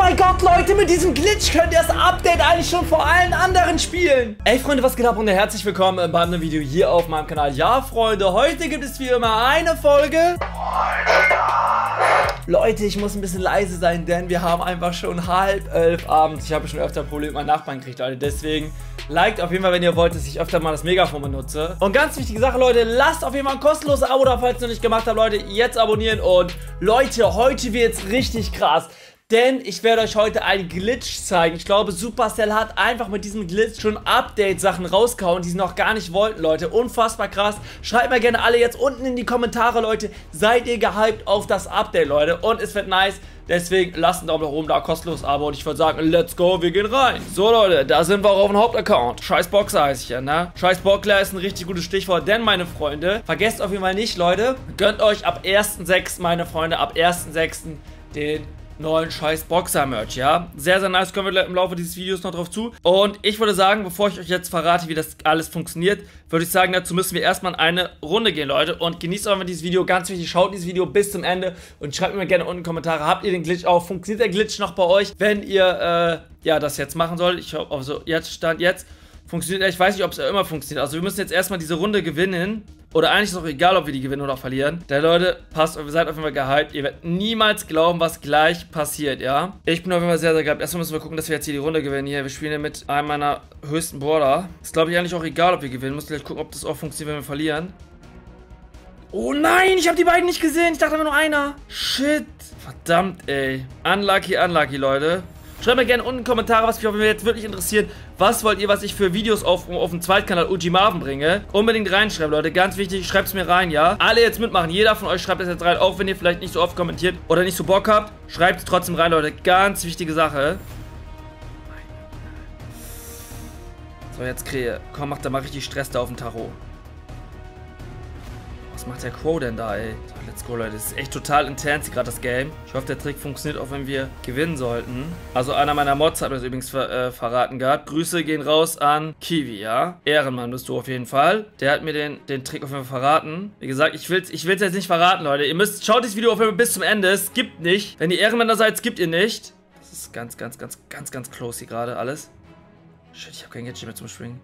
mein Gott, Leute, mit diesem Glitch könnt ihr das Update eigentlich schon vor allen anderen spielen. Ey, Freunde, was geht ab und herzlich willkommen bei einem Video hier auf meinem Kanal. Ja, Freunde, heute gibt es wie immer eine Folge. Leute, ich muss ein bisschen leise sein, denn wir haben einfach schon 10:30 abends. Ich habe schon öfter Probleme mit meinen Nachbarn gekriegt, Leute. Deswegen liked auf jeden Fall, wenn ihr wollt, dass ich öfter mal das Megafon benutze. Und ganz wichtige Sache, Leute, lasst auf jeden Fall ein kostenloses Abo da, falls ihr noch nicht gemacht habt, Leute. Jetzt abonnieren und Leute, heute wird's richtig krass. Denn ich werde euch heute einen Glitch zeigen. Ich glaube, Supercell hat einfach mit diesem Glitch schon Update-Sachen rausgehauen, die sie noch gar nicht wollten, Leute. Unfassbar krass. Schreibt mir gerne alle jetzt unten in die Kommentare, Leute. Seid ihr gehypt auf das Update, Leute? Und es wird nice. Deswegen lasst einen Daumen nach oben da, kostenlos Abo. Und ich würde sagen, let's go, wir gehen rein. So, Leute, da sind wir auch auf dem Hauptaccount. Scheiß Boxer heiße ich ja, ne? Scheiß Boxer ist ein richtig gutes Stichwort. Denn, meine Freunde, vergesst auf jeden Fall nicht, Leute, gönnt euch ab 1.6., meine Freunde, ab 1.6. den neuen scheiß Boxer-Merch, ja. Sehr, sehr nice, kommen wir im Laufe dieses Videos noch drauf zu. Und ich würde sagen, bevor ich euch jetzt verrate, wie das alles funktioniert, würde ich sagen, dazu müssen wir erstmal in eine Runde gehen, Leute. Und genießt einfach dieses Video, ganz wichtig, schaut dieses Video bis zum Ende und schreibt mir gerne unten in die Kommentare, habt ihr den Glitch auch? Funktioniert der Glitch noch bei euch, wenn ihr, ja, das jetzt machen sollt? Ich hoffe, also jetzt stand jetzt. Funktioniert, ich weiß nicht, ob es immer funktioniert. Also wir müssen jetzt erstmal diese Runde gewinnen. Oder eigentlich ist es auch egal, ob wir die gewinnen oder verlieren. Denn Leute, passt, seid auf jeden Fall gehypt. Ihr werdet niemals glauben, was gleich passiert, ja? Ich bin auf jeden Fall sehr, sehr gehypt. Erstmal müssen wir gucken, dass wir jetzt hier die Runde gewinnen. Hier, wir spielen hier mit einem meiner höchsten Border. Ist, glaube ich, eigentlich auch egal, ob wir gewinnen. Müssen gleich gucken, ob das auch funktioniert, wenn wir verlieren. Oh nein, ich habe die beiden nicht gesehen. Ich dachte immer nur einer. Shit. Verdammt, ey. Unlucky, unlucky, Leute. Schreibt mir gerne unten in die Kommentare, was mich jetzt wirklich interessiert. Was wollt ihr, was ich für Videos auf dem Zweitkanal OG Marvin bringe? Unbedingt reinschreiben, Leute. Ganz wichtig, schreibt es mir rein, ja? Alle jetzt mitmachen. Jeder von euch schreibt es jetzt rein. Auch wenn ihr vielleicht nicht so oft kommentiert oder nicht so Bock habt. Schreibt es trotzdem rein, Leute. Ganz wichtige Sache. So, jetzt Krähe. Komm, macht da mal richtig Stress da auf dem Tacho. Was macht der Crow denn da, ey? So, let's go, Leute. Das ist echt total intens gerade, das Game. Ich hoffe, der Trick funktioniert auch, wenn wir gewinnen sollten. Also einer meiner Mods hat mir das übrigens verraten gehabt. Grüße gehen raus an Kiwi, ja? Ehrenmann bist du auf jeden Fall. Der hat mir den Trick auf jeden Fall verraten. Wie gesagt, ich will's jetzt nicht verraten, Leute. Ihr müsst, schaut dieses Video auf jeden Fall bis zum Ende. Skippt nicht. Wenn ihr Ehrenmänner seid, skippt ihr nicht. Das ist ganz close hier gerade alles. Shit, ich habe kein Gadget mehr zum Springen.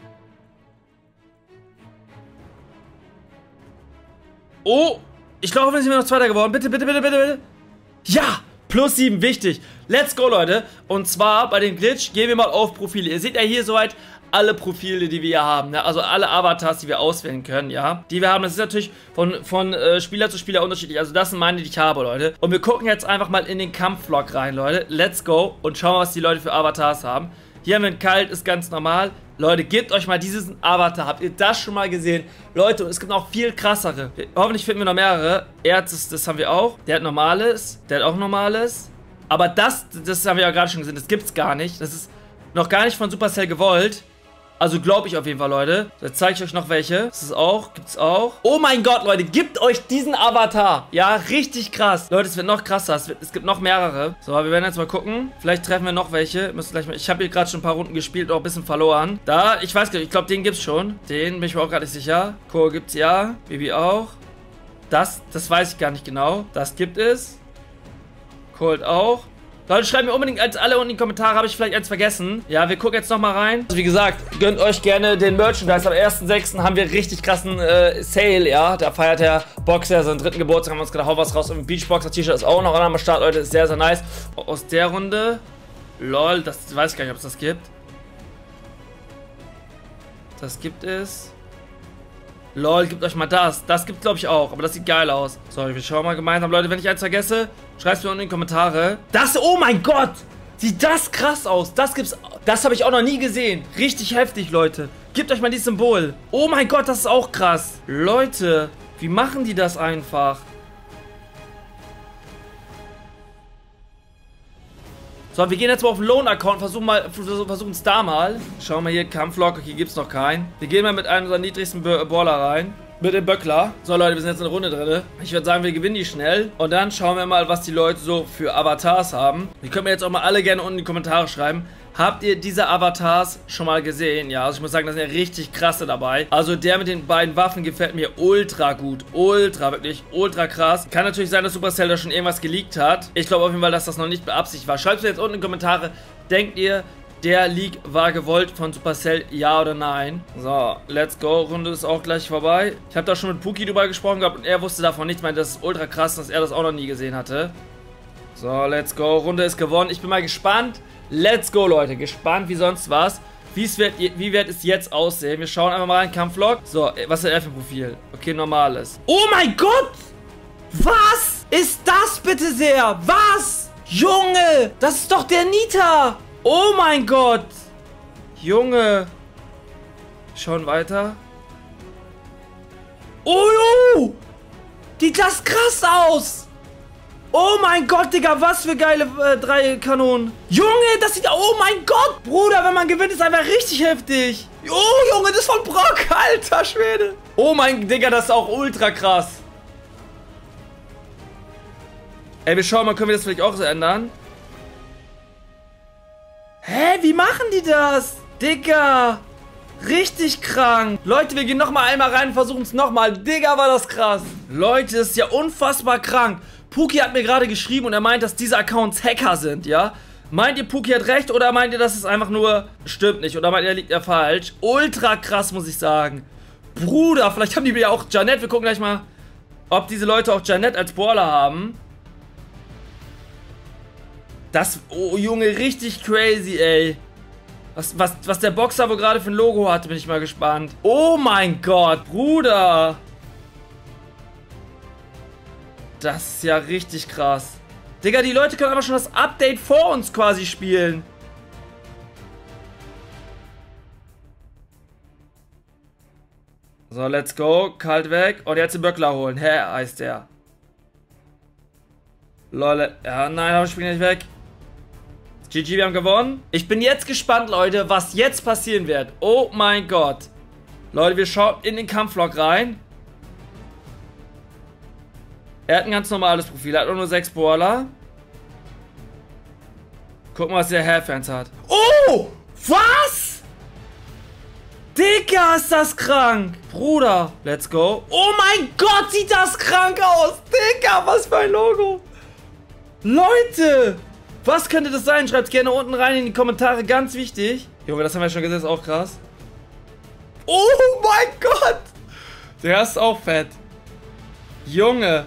Oh, ich glaube, wir sind noch Zweiter geworden. Bitte, bitte, bitte, bitte, bitte. Ja, +7, wichtig. Let's go, Leute. Und zwar bei dem Glitch gehen wir mal auf Profile. Ihr seht ja hier soweit alle Profile, die wir hier haben. Ne? Also alle Avatars, die wir auswählen können, ja. Die wir haben, das ist natürlich von Spieler zu Spieler unterschiedlich. Also das sind meine, die ich habe, Leute. Und wir gucken jetzt einfach mal in den Kampfvlog rein, Leute. Let's go und schauen, was die Leute für Avatars haben. Hier haben wir einen Kalt, ist ganz normal. Leute, gebt euch mal diesen Avatar. Habt ihr das schon mal gesehen? Leute, es gibt noch viel krassere. Hoffentlich finden wir noch mehrere. Erz, das haben wir auch. Der hat normales. Der hat auch normales. Aber das haben wir ja gerade schon gesehen. Das gibt's gar nicht. Das ist noch gar nicht von Supercell gewollt. Also glaube ich auf jeden Fall, Leute. So, jetzt zeige ich euch noch welche. Das ist auch, gibt's auch. Oh mein Gott, Leute, gebt euch diesen Avatar. Ja, richtig krass. Leute, es wird noch krasser. Es gibt noch mehrere. So, wir werden jetzt mal gucken. Vielleicht treffen wir noch welche. Müssen gleich mal. Ich habe hier gerade schon ein paar Runden gespielt, auch ein bisschen verloren. Da, ich weiß gar nicht, ich glaube, den gibt's schon. Den bin ich mir auch gerade nicht sicher. Ko gibt's ja. Bibi auch. Das weiß ich gar nicht genau. Das gibt es. Cold auch. Leute, schreibt mir unbedingt als alle unten in die Kommentare, habe ich vielleicht eins vergessen. Ja, wir gucken jetzt nochmal rein. Also wie gesagt, gönnt euch gerne den Merchandise. Am 1.6. haben wir richtig krassen Sale, ja. Da feiert der Boxer seinen 3. Geburtstag. Haben wir uns gedacht, hau was raus. Und ein Beachboxer-T-Shirt ist auch noch am Start, Leute. Ist sehr, sehr nice. Aus der Runde. Lol, das weiß ich gar nicht, ob es das gibt. Das gibt es. Lol, gebt euch mal das. Das gibt glaube ich auch, aber das sieht geil aus. So, wir schauen mal gemeinsam. Leute, wenn ich eins vergesse, schreibt es mir unten in die Kommentare. Das, oh mein Gott! Sieht das krass aus. Das gibt's, das habe ich auch noch nie gesehen. Richtig heftig, Leute. Gebt euch mal dieses Symbol. Oh mein Gott, das ist auch krass. Leute, wie machen die das einfach? So, wir gehen jetzt mal auf den Loan-Account, versuchen es da mal. Schauen wir hier, Kampflog, hier gibt es noch keinen. Wir gehen mal mit einem unserer niedrigsten Baller rein. mit dem Böckler. So Leute, wir sind jetzt in der Runde drin. Ich würde sagen, wir gewinnen die schnell. Und dann schauen wir mal, was die Leute so für Avatars haben. Die können mir jetzt auch mal alle gerne unten in die Kommentare schreiben. Habt ihr diese Avatars schon mal gesehen? Ja, also ich muss sagen, da sind ja richtig krasse dabei. Also der mit den beiden Waffen gefällt mir ultra gut. Ultra, wirklich ultra krass. Kann natürlich sein, dass Supercell da schon irgendwas geleakt hat. Ich glaube auf jeden Fall, dass das noch nicht beabsichtigt war. Schreibt es jetzt unten in die Kommentare. Denkt ihr, der Leak war gewollt von Supercell, ja oder nein? So, let's go. Runde ist auch gleich vorbei. Ich habe da schon mit Puki drüber gesprochen gehabt und er wusste davon nichts. Ich meine, das ist ultra krass, dass er das auch noch nie gesehen hatte. So, let's go. Runde ist gewonnen. Ich bin mal gespannt. Let's go, Leute. Gespannt wie sonst was. Wie wird es jetzt aussehen? Wir schauen einfach mal rein. Kampflog. So, was ist er für ein Profil? Okay, normales. Oh mein Gott! Was ist das bitte sehr? Was? Junge! Das ist doch der Nita! Oh mein Gott! Junge! Schauen weiter. Oh! Sieht das krass aus! Oh mein Gott, Digga, was für geile 3 Kanonen. Junge, das sieht... Oh mein Gott, Bruder, wenn man gewinnt, ist einfach richtig heftig. Oh, Junge, das ist von Brock, alter Schwede. Oh mein, Digga, das ist auch ultra krass. Ey, wir schauen mal, können wir das vielleicht auch so ändern? Hä, wie machen die das? Digga, richtig krank. Leute, wir gehen nochmal einmal rein und versuchen es nochmal. Digga, war das krass. Leute, das ist ja unfassbar krank. Puki hat mir gerade geschrieben und er meint, dass diese Accounts Hacker sind, ja? Meint ihr, Puki hat recht oder meint ihr, dass es einfach nur stimmt nicht? Oder meint ihr, liegt er falsch? Ultra krass, muss ich sagen. Bruder, vielleicht haben die ja auch Janet. Wir gucken gleich mal, ob diese Leute auch Janet als Brawler haben. Das, oh Junge, richtig crazy, ey. Was der Boxer wohl gerade für ein Logo hatte, bin ich mal gespannt. Oh mein Gott, Bruder. Das ist ja richtig krass. Digga, die Leute können aber schon das Update vor uns quasi spielen. So, let's go. Kalt weg. Und jetzt den Böckler holen. Hä, heißt der. Lol. Ja, nein, aber ich spring nicht weg. GG, wir haben gewonnen. Ich bin jetzt gespannt, Leute, was jetzt passieren wird. Oh mein Gott. Leute, wir schauen in den Kampflog rein. Er hat ein ganz normales Profil. Er hat nur 6 Brawler. Guck mal, was der Hairfans hat. Oh! Was? Digga, ist das krank. Bruder, let's go. Oh mein Gott, sieht das krank aus. Digga, was für ein Logo. Leute, was könnte das sein? Schreibt gerne unten rein in die Kommentare. Ganz wichtig. Junge, das haben wir schon gesehen. Ist auch krass. Oh mein Gott. Der ist auch fett. Junge.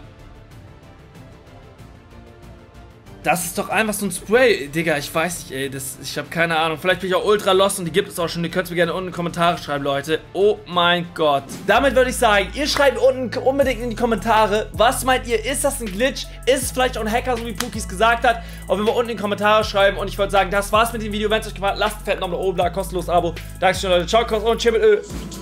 Das ist doch einfach so ein Spray, Digga, ich weiß nicht, ey, ich habe keine Ahnung. Vielleicht bin ich auch ultra lost und die gibt es auch schon. Ihr könnt es mir gerne unten in die Kommentare schreiben, Leute. Oh mein Gott. Damit würde ich sagen, ihr schreibt unten unbedingt in die Kommentare, was meint ihr, ist das ein Glitch? Ist es vielleicht auch ein Hacker, so wie Puki es gesagt hat? Auf jeden Fall unten in die Kommentare schreiben und ich würde sagen, das war's mit dem Video. Wenn es euch gefallen hat, lasst einen fetten Daumen nach oben da, kostenloses Abo. Dankeschön, Leute. Ciao, und chill mit Öl.